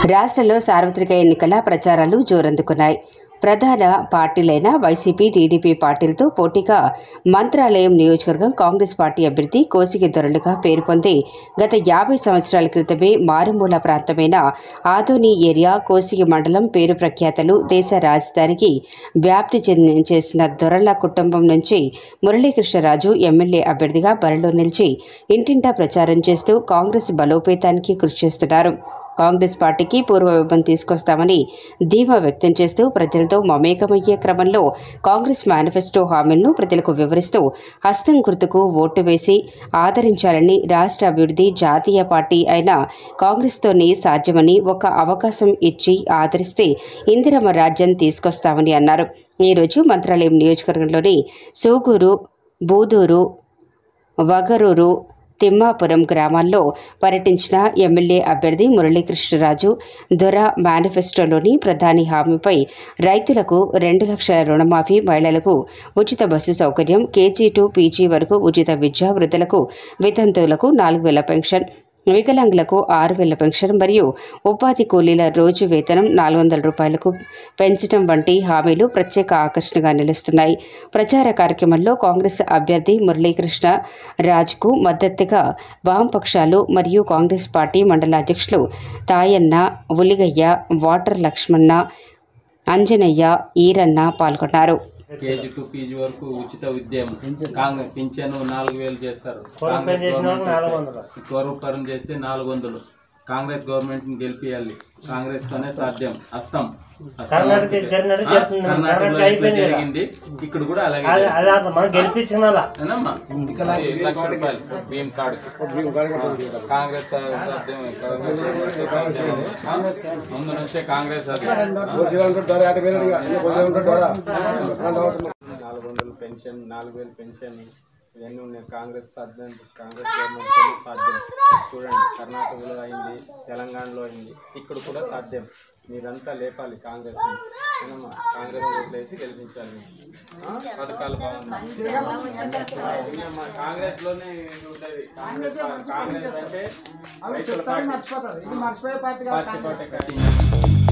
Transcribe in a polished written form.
రాష్ట్రంలో సార్వత్రిక ఎన్నికల ప్రచారాలు జోరందుకున్నాయి. ప్రధాన పార్టీలైన వైసీపీ, టీడీపీ పార్టీలతో పోటీగా మంత్రాలయం నియోజకవర్గం కాంగ్రెస్ పార్టీ అభ్యర్థి కోసిగి దొరలుగా పేరు పొంది గత 50 సంవత్సరాల క్రితమే మారుమూల ప్రాంతమైన ఆదోని ఏరియా కోసిగి మండలం పేరు ప్రఖ్యాతలు దేశ రాజధానికి వ్యాప్తి చేసిన దొరల కుటుంబం నుంచి మురళీకృష్ణరాజు ఎమ్మెల్యే అభ్యర్థిగా బరిలో నిలిచి ఇంటింటా ప్రచారం చేస్తూ కాంగ్రెస్ బలోపేతానికి కృషి చేస్తున్నారు. కాంగ్రెస్ పార్టీకి పూర్వవైభవం తీసుకొస్తామని ధీమా వ్యక్తం చేస్తూ ప్రజలతో మమేకమయ్యే క్రమంలో కాంగ్రెస్ మేనిఫెస్టో హామీలను ప్రజలకు వివరిస్తూ హస్తం గుర్తుకు ఓటు వేసి ఆదరించాలని, రాష్ట్ర అభివృద్ధి జాతీయ పార్టీ అయిన కాంగ్రెస్తోనే సాధ్యమని, ఒక అవకాశం ఇచ్చి ఆదరిస్తే ఇందిరమ్మ రాజ్యం తీసుకొస్తామని అన్నారు. ఈరోజు మంత్రాలయం నియోజకవర్గంలోని సూగూరు, బూదూరు, వగరూరు, తిమ్మాపురం గ్రామాల్లో పర్యటించిన ఎమ్మెల్యే అభ్యర్థి మురళీకృష్ణరాజు దొర మేనిఫెస్టోలోని ప్రధాని హామీపై రైతులకు 2 లక్షల రుణమాఫీ, మహిళలకు ఉచిత బస్సు సౌకర్యం, కేజీ టు పీజీ వరకు ఉచిత విద్య, వృద్ధులకు, వితంతువులకు 4,000 పెన్షన్, వికలాంగులకు 6,000 పెన్షన్ మరియు ఉపాధి కూలీల రోజు వేతనం 400 రూపాయలకు పెంచడం వంటి హామీలు ప్రత్యేక ఆకర్షణగా నిలుస్తున్నాయి. ప్రచార కార్యక్రమంలో కాంగ్రెస్ అభ్యర్థి మురళీకృష్ణ రాజుకు మద్దతుగా వామపక్షాలు మరియు కాంగ్రెస్ పార్టీ మండల అధ్యక్షులు తాయన్న, ఉలిగయ్య, వాటర్ లక్ష్మణ, అంజనయ్య, ఈరన్న పాల్గొన్నారు. కేజీ టు పీజీ వరకు ఉచిత విద్యం, పింఛను 4,000 చేస్తారు. పూర్వపరం చేస్తే 400. కాంగ్రెస్ గవర్నమెంట్ ని గెలిపియాలి. కాంగ్రెస్ తోనే సాధ్యం. అస్తం జరిగింది, ఇక్కడ కూడా అలాగే కాంగ్రెస్ ముందు నుంచే కాంగ్రెస్ 400 పెన్షన్, 4,000 పెన్షన్ ఇవన్నీ ఉన్నాయి. కాంగ్రెస్ సాధ్యం, కాంగ్రెస్ గవర్నమెంట్ సాధ్యం. చూడండి, కర్ణాటకలో అయింది, తెలంగాణలో అయింది, ఇక్కడ కూడా సాధ్యం. మీరంతా లేపాలి కాంగ్రెస్, కాంగ్రెస్ ఓట్లేసి గెలిపించాలి. పథకాలు బాగున్నాయి. కాంగ్రెస్ లోనే ఉంటుంది. కాంగ్రెస్ అంటే రైతుల పార్టీ.